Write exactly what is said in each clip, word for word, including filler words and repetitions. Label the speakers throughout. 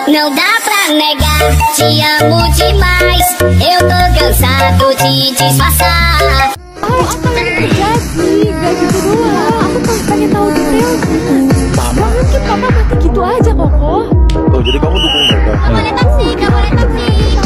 Speaker 1: não dá pra negar. Te amo demais, eu tô cansado de disfarçar.
Speaker 2: Ay, apa yang terjadi? Gak gitu doang. Aku cuma pengen tahu detailnya. Mama? Mungkin papa mati gitu aja, Koko.
Speaker 3: Oh, jadi kamu dukung mereka?
Speaker 1: Gak boleh taksi, gak boleh taksi.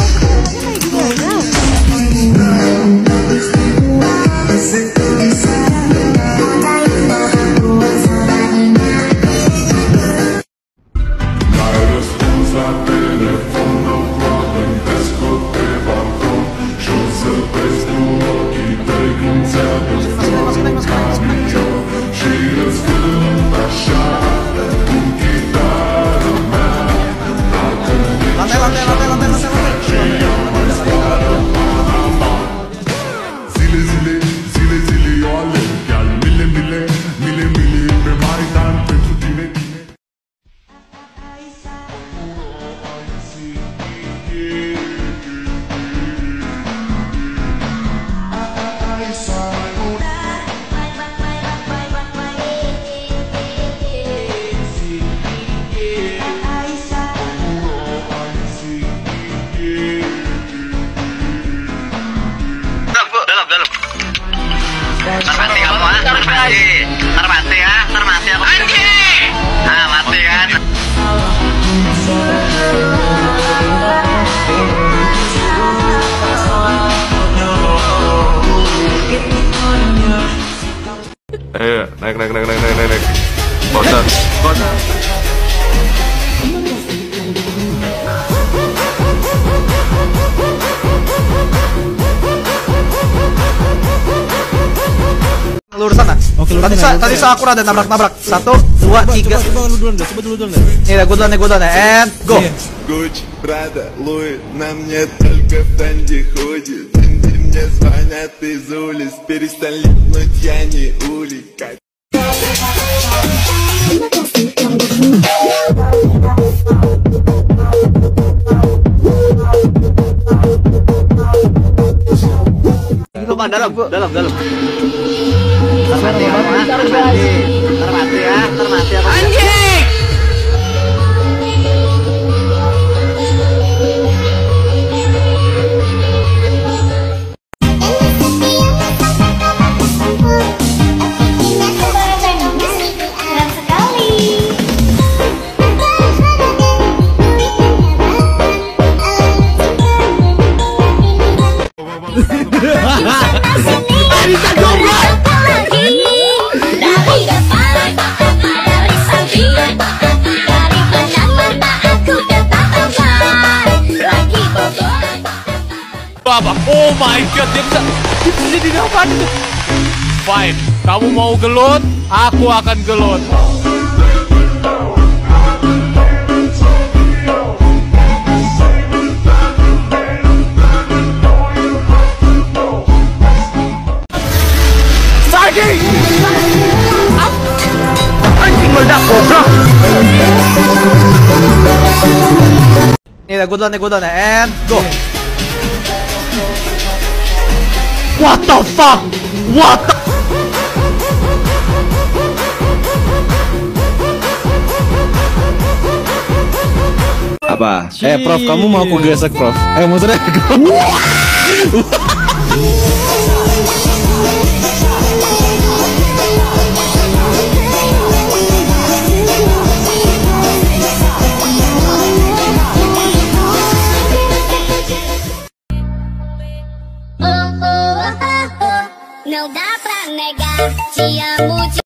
Speaker 4: Ntar mati kamu ah, ntar mati, ntar mati ya, ntar mati aku. Anjing! Ah mati kan?
Speaker 3: Eh, naik, naik, naik, naik, naik, naik, naik. Bosan, bosan.
Speaker 5: Lurus sana. Oke, tadi sa tadi Sakura ada nabrak-nabrak. Satu, dua, tiga.
Speaker 6: Coba lu duluan deh, coba dulu duluan deh.
Speaker 5: Ini gue duluan, gue duluan, and go.
Speaker 7: Gucci, Prada, Louis, на мне только Фенди ходит. Фенди мне звонят из улиц, перестань липнуть, я не улик.
Speaker 4: Bukan dalam, dalam, dalam. Ntar mati kamu ah, ntar mati, ntar mati ya, ntar mati aku. Anjing!
Speaker 6: Anissa goblok.
Speaker 8: Apa? Oh my god, dia bisa dia bisa jadi apaan itu? Fine, kamu mau gelut, aku akan gelut. Anjing! Anjing meledak goblok.
Speaker 5: Ini gue duluan, gue duluan, and go. What the fuck? What the...
Speaker 6: Apa? Eh, Prof, kamu mau aku gesek, Prof? Eh, maksudnya
Speaker 1: Não dá pra negar, te amo demais.